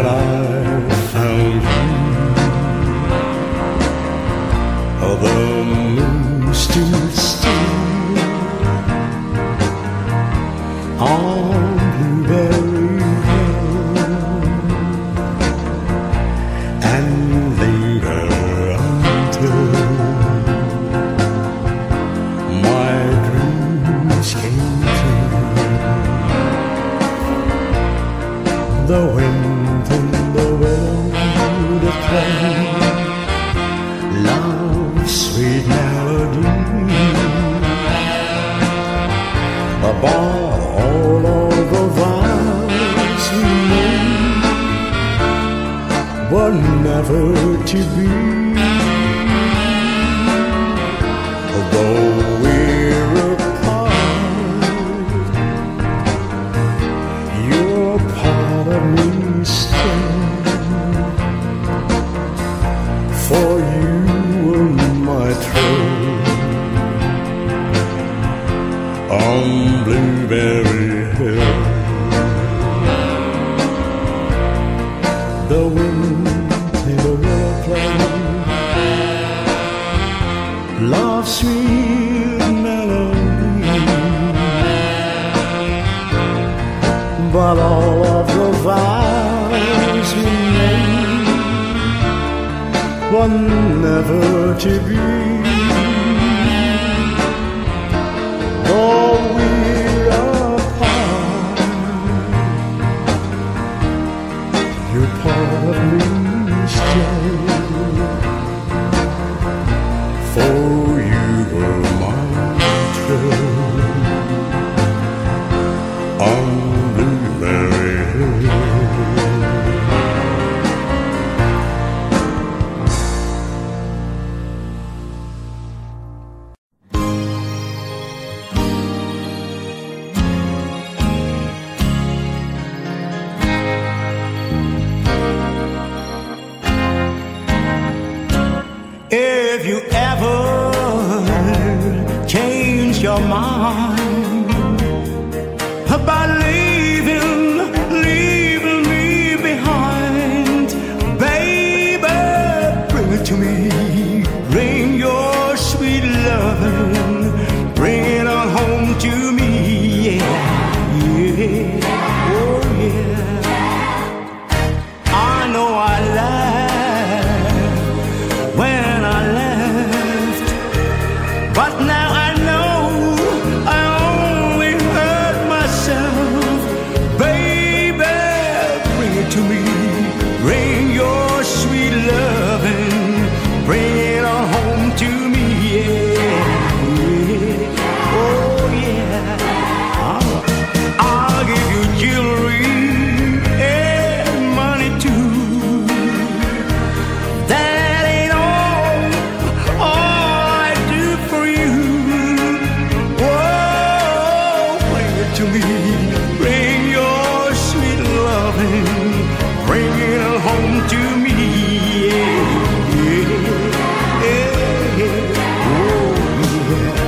I found you. The moon stood still on Blueberry Hill and lingered until my dreams came true. The wind and the willow that play love's sweet melody above all of the vows we made were never to be. Though we're apart, you're part of me still. For you were my thrill on Blueberry Hill. The wind and the willow play love's sweet melody, but all of the vows we made were never to be. Though we're apart, you're part of me still. For you were my thrill on Blueberry Hill. If you ever change your mind about leaving me behind, baby, bring it to me. Bring your sweet loving, bring it on home to me. Yeah, yeah, oh yeah. I know I lied when I left, but now I know I only hurt myself. Baby, bring it to me. Bring your sweet loving, bring it on home to me. Yeah, yeah. Oh yeah. I'll give you jewelry and money too. That ain't all I do for you. Whoa, bring it to me. Bring your sweet loving, bring it home to me. Yeah, yeah, yeah. Oh yeah.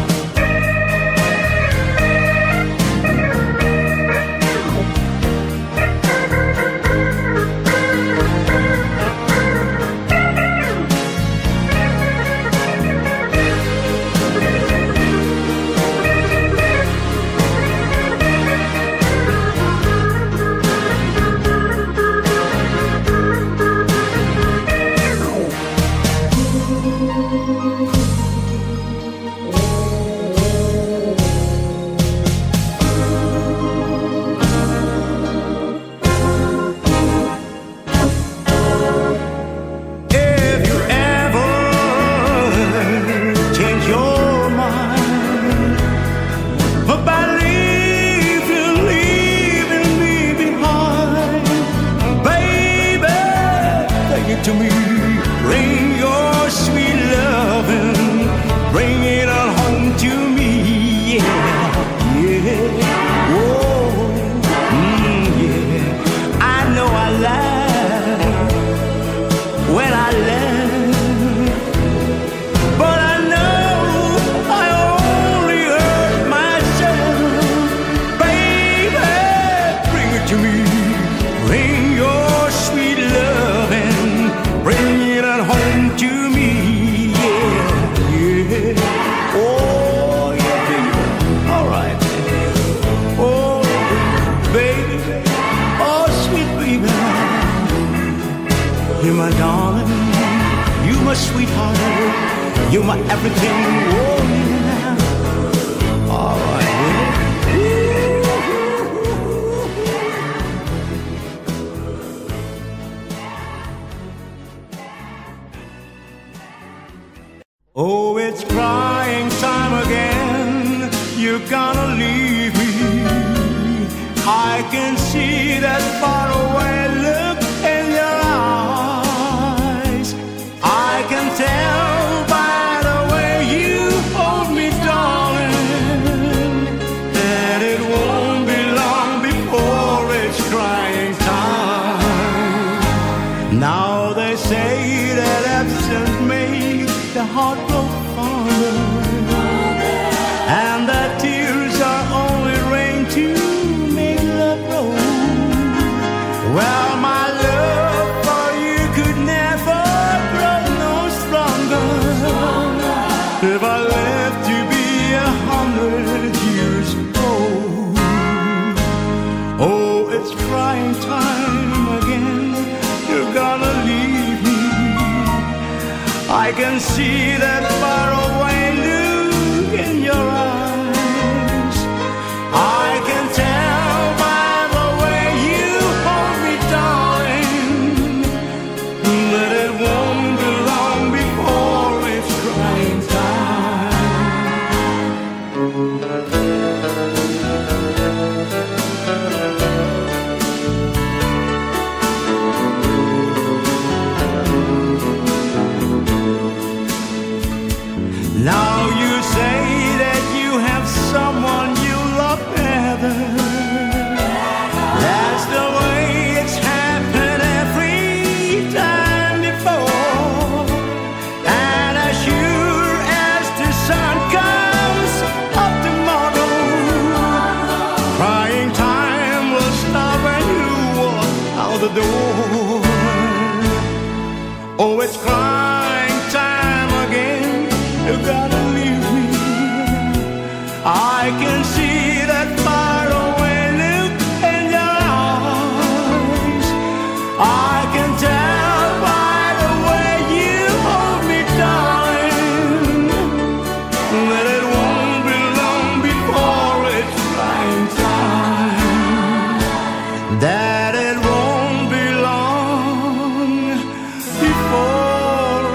To me, bring your sweet loving, bring it on home to me. Yeah, yeah, oh, yeah. I know I lied when I left, but I know I only hurt myself. Baby, bring it to me. Bring your You're my darling, you're my sweetheart, you're my everything. Oh, yeah. All right, oh, it's crying time again. You're gonna leave me. I can see that far away look in your eyes. I can tell by the way you hold me, darling, that it won't be long before it's crying time. Now they say that absence makes the heart grow fonder, and that tears are only rain to make love grow. Well, my love for you could never grow no stronger if I lived to be 100 years old. Oh, it's crying time again. You're gonna leave me. I can see that far away look in your eyes. I can tell by the way you hold me, darling, that it won't be long before it's crying Now you say that you have someone you love better. That's the way it's happened every time before. And as sure as the sun comes up tomorrow, crying time will stop when you walk out the door. Oh, it's crying time again. You gotta leave me. I can see that far away look in your eyes. I can tell by the way you hold me, darling, that it won't be long before it's crying time. That it won't be long before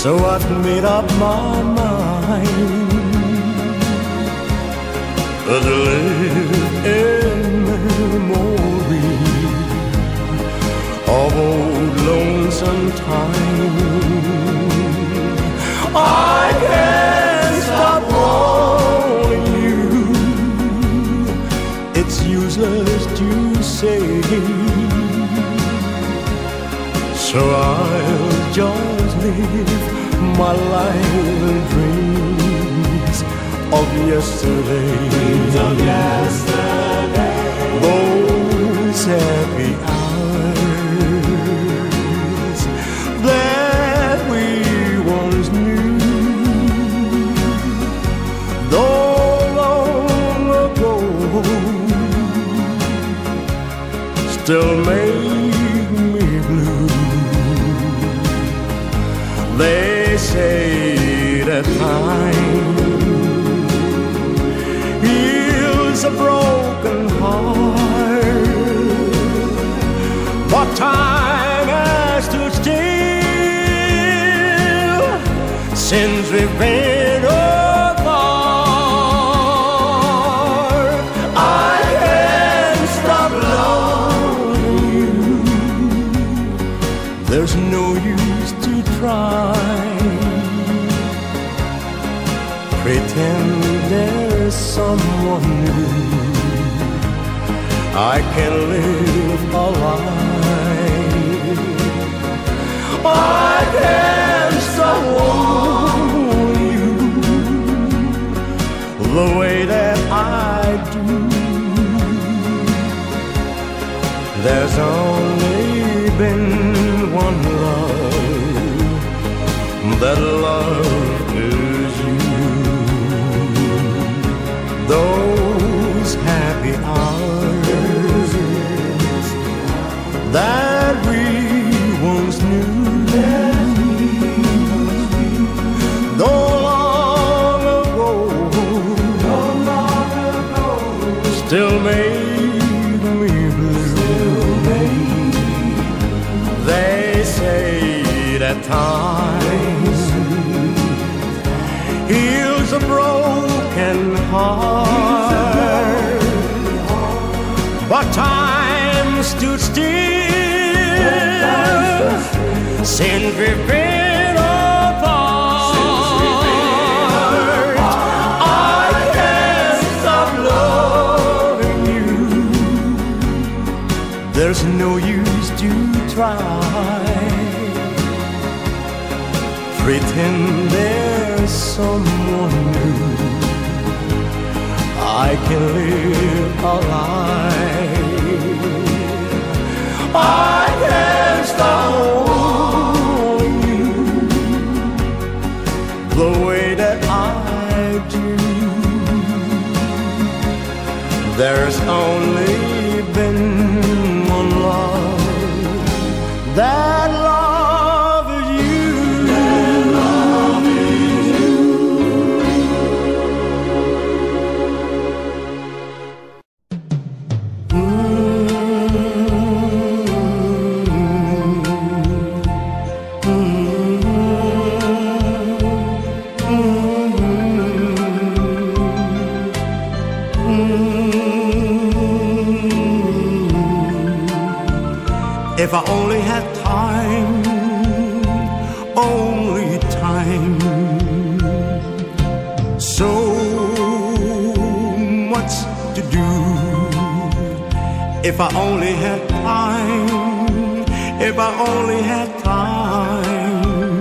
So I've made up my mind to live in memory of old lonesome time. I can't stop wanting you. It's useless to say, so I'll just live my life in dreams of yesterday. Dreams of yesterday. Those happy hours that we once knew, though long ago, still make me blue. They say that time heals a broken heart, but time has stood still since we've been apart. I can't stop loving you. There's no use to try. Pretend there's someone new. I can live a life. I can't stop wanting you the way that I do. There's only been one love, that love is you. Those happy hours that we once knew, though long ago, still made me blue. They say that time heals a broken heart, but time stood still since we've been apart. I can't stop loving you. There's no use to try. Pretend there's someone new. I can live a life. I can't stop wanting you the way that I do. There's only been one love, that love is you. That love is you. If I only had time, only time, so much to do. If I only had time, if I only had time,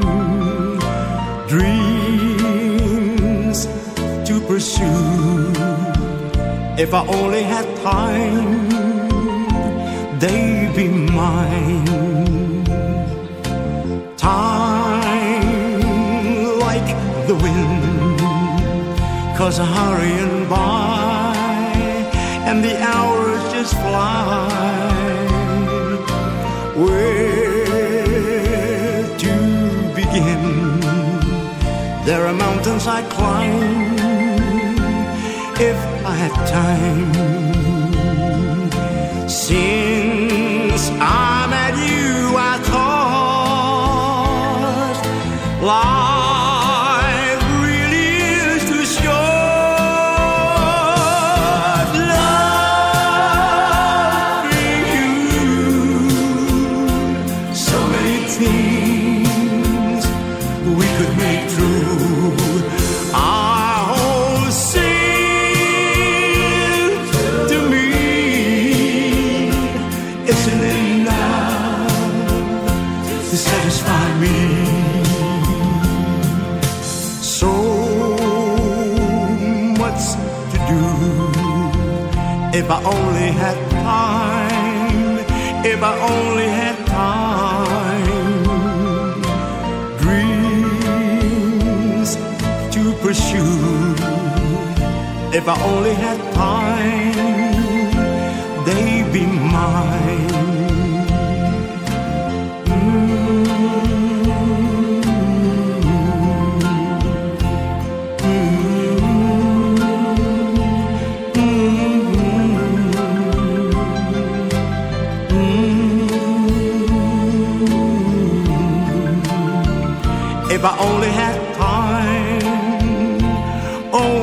dreams to pursue. If I only had time, they'd be mine. Time like the wind, 'cause I'm hurrying by, and the hours just fly. Where to begin? There are mountains I'd climb if I had time. Since I met you, I thought life life really is too short. Loving you, so many things we could make true. Our whole seems to me isn't enough to satisfy me. So much to do. If I only had time, if I only had time, dreams to pursue. If I only had time, they'd be mine. If I only had time, oh,